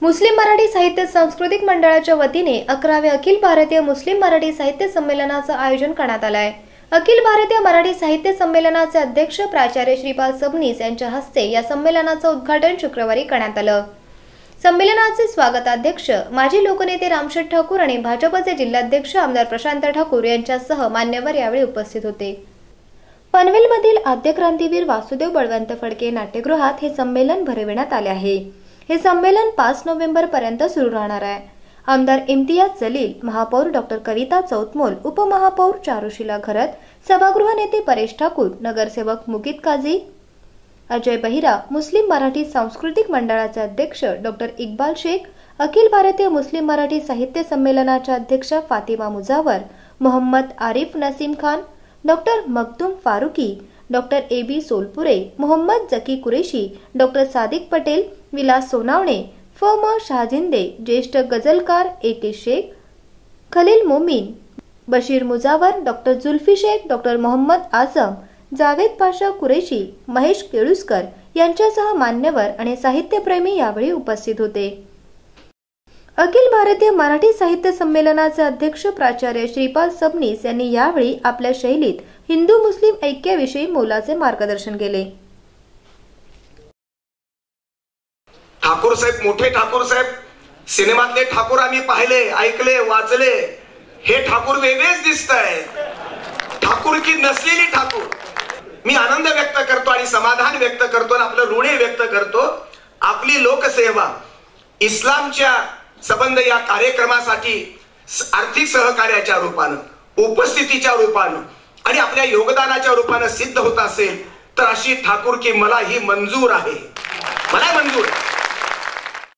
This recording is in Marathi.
मुस्लिम मराठी साहित्य सांस्कृतिक मंडळाच्या वतीने 11वे अखिल भारतीय मुस्लिम मराठी साहित्य संमेलनाचं आयोजन करण्यात आलं आहे। अखिल भारतीय मराठी साहित्य संमेलनाचे अध्यक्ष प्राचार्य श्रीपाल सबनीस यांच्या हस्ते या संमेलनाचं उद्घाटन शुक्रवारी करण्यात आलं। संमेलनाचे स्वागताध्यक्ष माजी लोकनेते रामशेठ ठाकूर आणि भाजपचे जिल्हाध्यक्ष आमदार प्रशांत ठाकूर यांच्यासह मान्यवर यावेळी उपस्थित होते। पनवेलमधील आद्य क्रांतीवीर वासुदेव बळवंत फडके नाट्यगृहात हे संमेलन भरविण्यात आले आहे। हे संमेलन 5 नोव्हेंबर पर्यंत सुरू राहणार आहे। आमदार इम्तियाज जलील, महापौर डॉक्टर कविता चौतमोल, उपमहापौर चारुशीला घरत, सभागृह नेते परेश ठाकूर, नगरसेवक मुकीद काझी, अजय बहिरा, मुस्लिम मराठी सांस्कृतिक मंडळाचे अध्यक्ष डॉक्टर इक्बाल शेख, अखिल भारतीय मुस्लिम मराठी साहित्य संमेलनाच्या अध्यक्ष Fatima Mujawar, Mohammad Arif Naseem Khan, doctor Makhdoom Farooqui, doctor A B. Solapure, Mohammad Zaki Qureshi, doctor Sadiq Patel, Vilas Sonawane, फ.म. शहाजिंदे, ज्येष्ठ गझलकार A K. Shaikh, Khalil Momin, Bashir Mujawar, doctor Zulfi Shaikh, doctor Mohammad Azam, Javed Pasha Qureshi, Mahesh Keluskar यांच्यासह मान्यवर आणि साहित्यप्रेमी यावेळी उपस्थित होते। अखिल भारतीय मराठी साहित्य संमेलनाचे अध्यक्ष प्राचार्य श्रीपाल सबनीस यांनी यावेळी आपल्या शैलीत हिंदू मुस्लिम ऐक्याविषयी मोलाचे मार्गदर्शन केले। ठाकूर साहेब, मोठे ठाकूर साहेब, सिनेमातले ठाकूर आम्ही पाहिले, ऐकले, वाचले। हे ठाकूर वेगळेच दिसतायत, ठाकूर की नसलेली ठाकूर। मी आनंद व्यक्त करतो आणि समाधान व्यक्त करतो आणि आपलं ऋण व्यक्त करतो। आपली लोकसेवा, इस्लामच्या संबंध या कार्यक्रमासाठी आर्थिक सहकार्याच्या रूपानं, उपस्थितीच्या रूपानं आणि आपल्या योगदानाच्या रूपानं सिद्ध होत असेल तर अशी ठाकूर की मला ही मंजूर आहे, मला मंजूर आहे।